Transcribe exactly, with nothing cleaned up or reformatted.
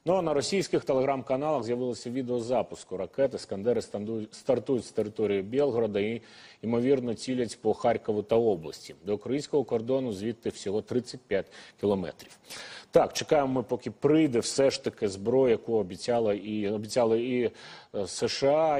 Ну а на російських телеграм-каналах з'явилося відео запуску ракет. Іскандери стартують з території Білгорода і, ймовірно, цілять по Харкову та області. До українського кордону звідти всього тридцять п'ять кілометрів. Так, чекаємо ми, поки прийде все ж таки зброя, яку обіцяли і, обіцяли і США,